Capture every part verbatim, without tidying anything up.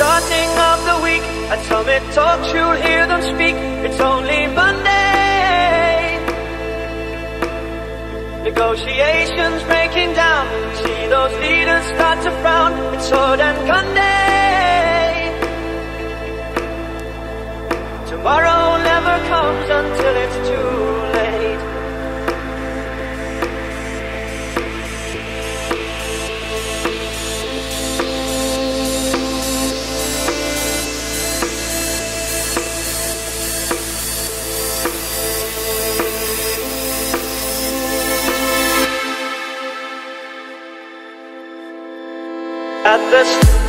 starting of the week, at Summit Talks you'll hear them speak. It's only Monday. Negotiations breaking down, see those leaders start to frown. It's sword and gun day. Tomorrow never comes until it's too late. At this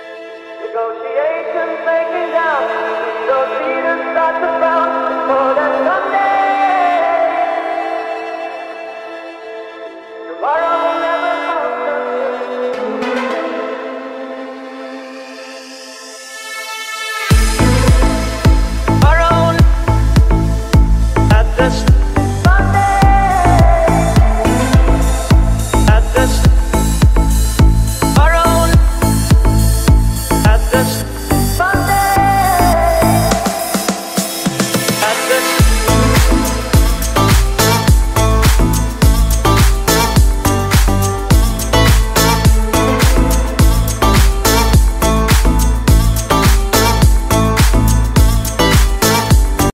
negotiations breaking down, those leaders start to frown.